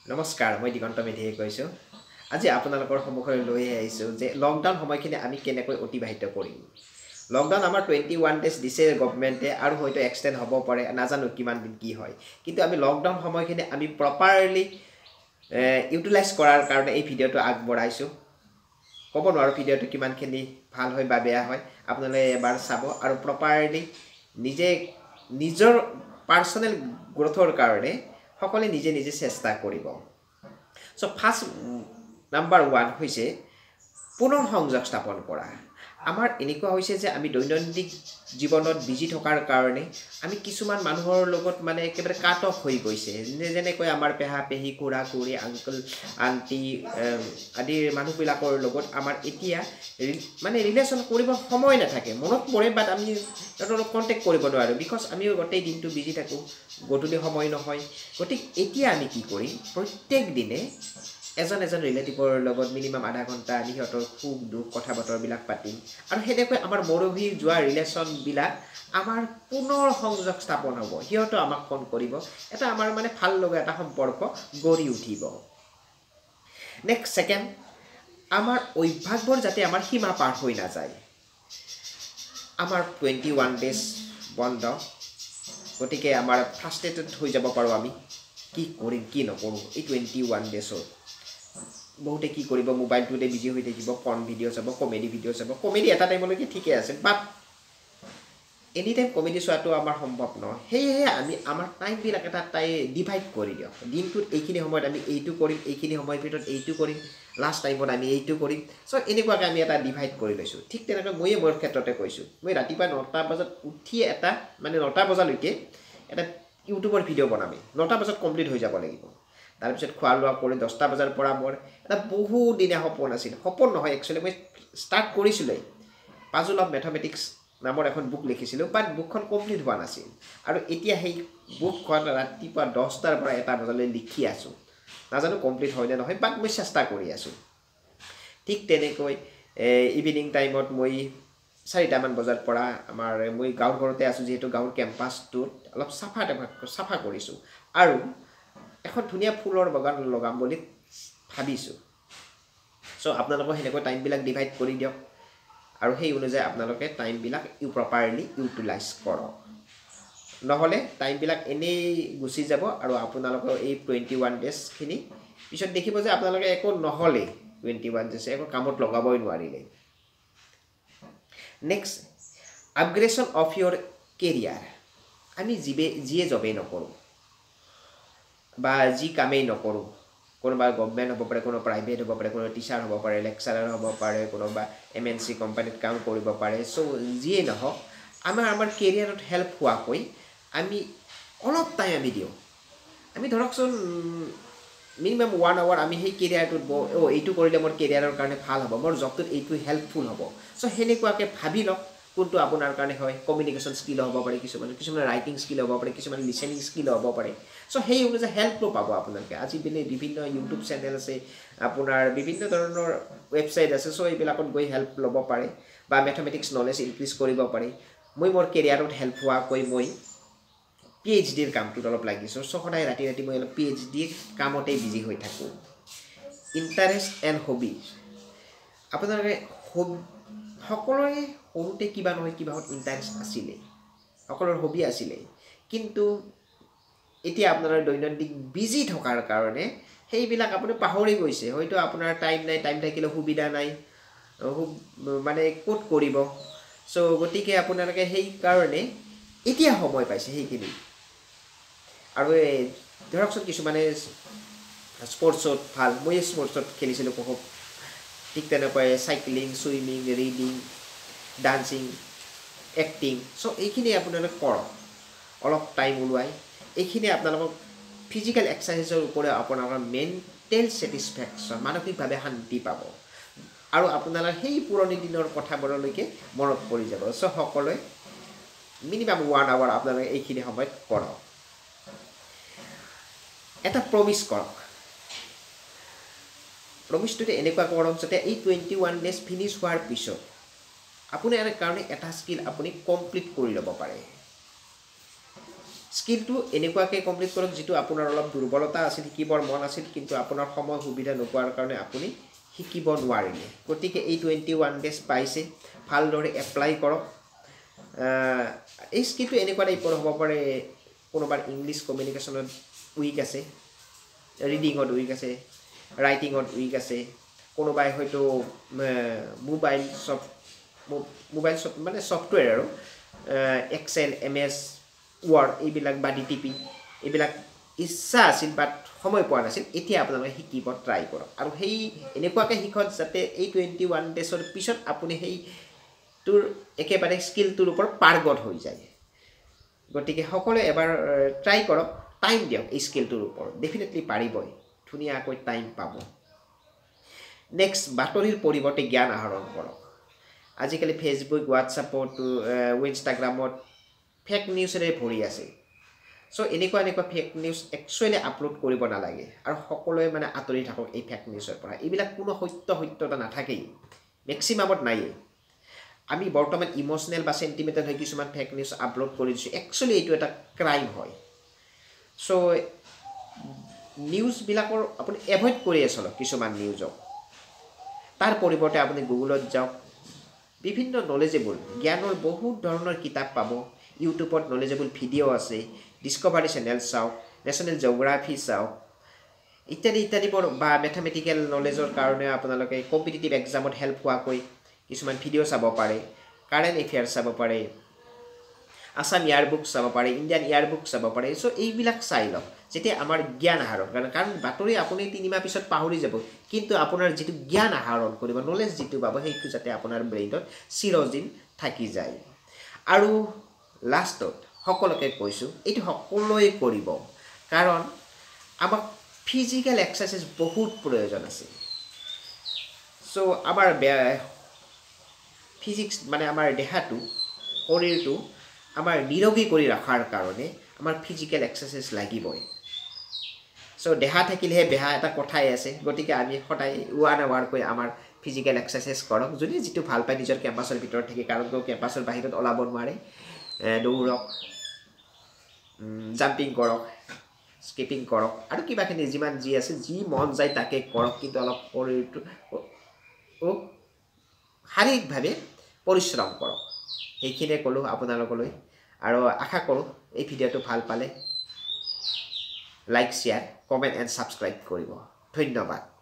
নমস্কাৰ মই দিগন্ত মেধিয়ে কৈছো আজি আপোনালোকৰ সন্মুখলৈ লৈ আহিছো যে লকডাউন সময়খিনি আমি কেনেকৈ অতিবাহিত কৰিম লকডাউন আমাৰ 21 ডেজ দিছে গভৰ্ণমেণ্টে আৰু হয়তো এক্সটেন্ড হ'ব পাৰে নাজানো কিমান দিন কি হয় কিন্তু আমি লকডাউন সময়খিনি আমি প্ৰপাৰলি ইউটিলাইজ কৰাৰ কাৰণে এই ভিডিওটো আগবঢ়াইছো ক'ব নোৱাৰো ভিডিওটো কিমানখিনি ভাল হয় বা বেয়া হয় আপোনালোকে এবাৰ চাব আৰু প্ৰপাৰলি নিজৰ পাৰ্সোনেল গ্ৰোথৰ কাৰণে সকলে নিজে নিজে চেষ্টা কৰিব সো ফাৰ্স্ট নাম্বাৰ 1 হৈছে পুনৰ সংযোগ স্থাপন কৰা আমাৰ এনেকুৱা হৈছে যে আমি দৈনন্দিন জীৱনত বিজি থকাৰ কাৰণে আমি কিছুমান মানুহৰ লগত মানে একেবাৰে কাট অফ হৈ গৈছে যেনেকৈ আমাৰ পেহা পেহি খুৰা খুৰী আঙ্কল আন্টি আদিৰ মানুহবিলাকৰ লগত আমাৰ এতিয়া মানে ৰিলেশ্যন কৰিব সময় নাথাকে মনত পৰে বাট আমি তেওঁলোকক কন্টেক্ট কৰিব নোৱাৰো বিকজ আমি গোটেই দিনটো বিজি থাকো গধূলি সময় নহয় গতিকে এতিয়া আমি কি কৰিম প্ৰত্যেক দিনে এজন ৰিলেটিভৰ লগত মিনিমাম আধা ঘণ্টা আমি সিহঁতৰ খুব দুখ কথা বতৰবিলাক পাতিম আৰু হেনেকৈ আমাৰ মৰহি যোৱা ৰিলেশ্যন বিলাক আমাৰ পুনৰ সংযোগ স্থাপন হ'ব সিহঁতো আমাক ফোন কৰিব এটা আমাৰ মানে ভাল লগা এটা সম্পৰ্ক গঢ়ি উঠিব নেক্সট সেকেন্ড আমাৰ অভ্যাসবোৰ যাতে আমাৰ সীমা পাৰ হৈ না যায় আমাৰ 21 ডেজ বন্ধ গতিকে আমাৰ ফ্ৰাস্ট্ৰেটেড হৈ যাব পাৰো আমি কি কৰিম কি নকৰো এই 21 ডেজত বহুতে কি কৰিব মোবাইলটোতে বিজি হৈ থাকিব ফন ভিডিও চাব কমেডি ভিডিও চাব কমেডি এটা টাইমলৈকে ঠিকই আছে বাট এনি টাইম কমেডি চোৱাটো আমাৰ সম্ভৱ নহয় হেয়ে আমি আমাৰ টাইম বিলাক এটা ডিভাইড কৰি দিও দিনটোত এইখিনি সময়ত আমি এইটো কৰিম এইখিনি সময়ৰ ভিতৰত এইটো কৰিম লাষ্ট টাইমত আমি এইটো কৰিম সো এনেকুৱাকৈ আমি এটা ডিভাইড কৰি লৈছো ঠিক তেনেকৈ মই মোৰ ক্ষেত্ৰতে কৈছো মই ৰাতিপুৱা 9টা বজাত উঠি এটা মানে 9টা বজালৈকে এটা ইউটিউবৰ ভিডিও বনাম 9টা বজাত কমপ্লিট হৈ যাব লাগিব তাৰ পিছত খোৱা লোৱা কৰি 10টা বজাৰ পৰা মোৰ এটা বহু দিনে সপোন আছিল সপোন নহয় একচুয়ালি মই ষ্টাৰ্ট কৰিছিলো পাজল অফ ম্যাথমেটিক্স নামৰ এখন বুক লিখিছিলো বাট বুকখন কমপ্লিট হোৱা নাছিল আৰু এতিয়া সেই বুকখন ৰাতিপুৱা 10টাৰ পৰা 1টা বজালৈ লিখি আছো নাজানো কমপ্লিট হয় নে নহয় বাট মই চেষ্টা কৰি আছো ঠিক তেনেকৈ ইভিনিং টাইমত মই 4টা মান বজাৰ পৰা আমাৰ মই গাঁৱৰ ঘৰতে আছো যেহেতু গাঁৱৰ কেম্পাছটোত অলপ সাফা কৰিছো আৰু এখন ধুনিয়া ফুলৰ বাগান লগাম বুলি ভাবিছো সো আপোনালোকে হেনেকৈ টাইম বিলাক ডিভাইড কৰি দিয়ক আৰু সেই অনুযায়ী আপোনালোকে টাইম বিলাক প্ৰপাৰলি ইউটিলাইজ কৰক নহলে টাইম বিলাক এনেই গুছি যাব আৰু আপোনালোকৰ এই 21 ডেজ খিনি পিছত দেখিব যে আপোনালোকে একো নহলে 21 ডেজ একো কামত লগাবই নোৱাৰিলে next upgradation of your career আমি যিয়ে জবে নকৰো বা যি কামেই নকৰো কোনোবা গভৰ্ণমেণ্ট হ'ব পাৰে কোনো প্ৰাইভেট হ'ব পাৰে কোনো টিচাৰ হ'ব পাৰে লেকচাৰাৰ হ'ব পাৰে কোনোবা এমএনসি কোম্পানীত কাম কৰিব পাৰে সো যিয়ে নহওক আমাৰ কেৰিয়াৰত হেল্প হোৱাকৈ আমি অলপ টাইম আমি দিও আমি ধৰকচোন মিনিমাম 1 আৱাৰ আমি সেই কেৰিয়াৰটোত এইটো কৰিলে মোৰ কেৰিয়াৰৰ কাৰণে ভাল হ'ব মোৰ জবটোত এইটো হেল্পফুল হ'ব সো হেনেকুৱাকৈ ভাবি লওক কোনটো আপোনাৰ কাৰণে হয় কমিউনিকেশ্যন স্কিল হ'ব পাৰে কিছুমান ৰাইটিং স্কিল হ'ব পাৰে কিছুমান লিসেনিং স্কিল হ'ব পাৰে সো সেই অনুযায়ী হেল্প পাব আপোনালোকে আজি বিভিন্ন ইউটিউব চেনেল আছে আপোনাৰ বিভিন্ন ধৰণৰ ওয়েবসাইট আছে সো এইবিলাকত গৈ হেল্প ল'ব পাৰে বা ম্যাথমেটিক্স নলেজ ইনক্ৰিজ কৰিব পাৰে মই মোৰ কেৰিয়াৰত হেল্প হোৱাকৈ মই পিএইচডিৰ কামটোত অলপ লাগিছো সো সদায় ৰাতি মই অলপ পিএইচডিৰ কামতে বিজি হৈ থাকো ইন্টাৰেষ্ট এণ্ড হবি আপোনালোকে সকলোৰে সৰুতে কিবা নহয় কিবাহত ইন্টাৰেষ্ট আছিলে সকলোৰ হবি আছিলে কিন্তু এতিয়া আপোনাৰ দৈনন্দিন বিজি থকাৰ কাৰণে সেইবিলাক আপুনি পাহৰি গৈছে হয়তো আপোনাৰ টাইম নাই টাইম থাকিলে সুবিধা নাই মানে কোট কৰিব সো গতিকে আপোনালোকে সেই কাৰণে এতিয়া সময় পাইছে সেইখিনি আৰু ধৰকচোন কিছুমানে স্পৰ্টছত ভাল মই স্পৰ্টছত খেলিছিলো খুব ঠিক তেনেকৈ cycling swimming reading dancing acting so এইখিনি আপোনালোকে কৰক অলপ টাইম উলিয়াই এইখিনি আপোনালোকক ফিজিক্যাল এক্সাৰসাইজৰ ওপৰত আপোনালোকৰ মেন্টেল স্যাটিসফ্যাকশন মানসিকভাৱে শান্তি পাব আৰু আপোনালোকৰ সেই পুৰণি দিনৰ কথাবোৰলৈকে মনত পৰি যাব সো সকলোৱে মিনিমাম 1 আৱাৰ আপোনালোকে এইখিনি সময়ত কৰক এটা প্ৰমিস কৰক প্ৰমিসটোতে এনেকুৱা কৰক যাতে এই 21 ডেজ ফিনিশ হোৱাৰ পিছত আপুনি ইয়াৰ কাৰণে এটা স্কিল আপুনি কমপ্লিট কৰি ল'ব পাৰে স্কিলটো এনেকুৱাকৈ কমপ্লিট কৰক যিটো আপোনাৰ অলপ দুৰ্বলতা আছিল শিকিবৰ মন আছিল কিন্তু আপোনাৰ সময় সুবিধা নোপোৱাৰ কাৰণে আপুনি শিকিব নোৱাৰিলে গতিকে এই 21 ডেজ পাইছে ভালদৰে এপ্লাই কৰক এই স্কিলটো এনেকুৱা টাইপৰ হ'ব পাৰে কোনোবাৰ ইংলিছ কমিউনিকেশ্যনত উইক আছে ৰিডিঙত উইক আছে ৰাইটিঙত উইক আছে কোনোবাই হয়তো মোবাইল মানে ছফ্টৱেৰ আৰু এক্সেল MS ৱৰ্ড এইবিলাক বা DTP এইবিলাক ইচ্ছা আছিল বাট সময় পোৱা নাছিল এতিয়া আপোনালোকে শিকিব ট্ৰাই কৰক আৰু সেই এনেকুৱাকৈ শিকক যাতে এই 21 ডেজৰ পিছত আপুনি সেইটোৰ একেবাৰে স্কিলটোৰ ওপৰত পাৰ্গত হৈ যায় গতিকে সকলোৱে এবাৰ ট্ৰাই কৰক টাইম দিয়ক এই স্কিলটোৰ ওপৰত ডেফিনেটলি পাৰিবই ধুনীয়াকৈ টাইম পাব নেক্সট বাতৰিৰ পৰিৱৰ্তে জ্ঞান আহৰণ কৰক আজিকালি ফেচবুক হোৱাটছআপত ইনষ্টাগ্ৰামত ফেক নিউজেৰে ভৰি আছে সো এনেকুৱা ফেক নিউজ একচুৱেলি আপলোড কৰিব নালাগে আৰু সকলোৱে মানে আঁতৰি থাকক এই ফেক নিউজৰ পৰা এইবিলাক কোনো সত্যতা নাথাকেই মেক্সিমামত নাইয়ে আমি বৰ্তমান ইমোশনেল বা সেন্টিমেন্টাল হৈ কিছুমান ফেক নিউজ আপলোড কৰি দিছো একচুৱেলি এইটো এটা ক্ৰাইম হয় সো নিউজ বিলাকৰ আপুনি এভয়েড কৰি আছলক কিছুমান নিউজক তাৰ পৰিৱৰ্তে আপুনি গুগলত যাওক বিভিন্ন নলেজেবল জ্ঞানৰ বহুত ধৰণৰ কিতাপ পাব ইউটিউবত নলেজেবল ভিডিঅ' আছে ডিসকভাৰী চেনেল চাওক নেশ্যনেল জিঅ'গ্ৰাফি চাওক ইত্যাদিবোৰ বা মেথমেটিকেল নলেজৰ কাৰণে আপোনালোকে কম্পিটিটিভ এক্সামত হেল্প হোৱাকৈ কিছুমান ভিডিঅ' চাব পাৰে কাৰেণ্ট এফেয়াৰ্ছ চাব পাৰে আসাম ইয়াৰ বুক চাব পাৰে ইণ্ডিয়ান ইয়াৰ বুক চাব পাৰে সো এইবিলাক চাই লওক যেতিয়া আমাৰ জ্ঞান আহৰণ কাৰণ বাতৰি আপুনি 3 মাহ পিছত পাহৰি যাব কিন্তু আপোনাৰ যেটো জ্ঞান আহৰণ কৰিব নলেজ যেটো পাব সেইটো যাতে আপোনাৰ ব্ৰেইনত চিৰদিন থাকি যায় আৰু লাষ্টত সকলোকে কৈছো এইটো সকলোৱে কৰিব কাৰণ আমাক ফিজিক্যাল এক্সাৰসাইজ বহুত প্ৰয়োজন আছে সো আমাৰ ফিজিক্স মানে আমাৰ দেহাটো শৰীৰটো আমাৰ নিৰোগী কৰি ৰাখাৰ কাৰণে আমাৰ ফিজিক্যাল এক্সাৰসাইজ লাগিবই সো দেহা থাকিলেহে বেহা এটা কথাই আছে গতিকে আমি সদায় 1 আৱাৰ কৈ আমাৰ ফিজিক্যাল এক্সাৰসাইজ কৰক যদি যেটো ভাল পায় নিজৰ কেম্পাছৰ ভিতৰত থাকি কাৰণ কেম্পাছৰ বাহিৰত ওলাব নোৱাৰে দৌৰক জাম্পিং কৰক স্কিপিং কৰক আৰু কিবাখিনি যিমান যি আছে যি মন যায় তাকে কৰক কিন্তু অলপ শৰীৰটো শাৰীৰিকভাৱে পৰিশ্ৰম কৰক এইখিনিয়ে কলো আপোনালোকলৈ আৰু আশা কৰো এই ভিডিঅটো ভাল পালে like share comment and subscribe কৰিব ধন্যবাদ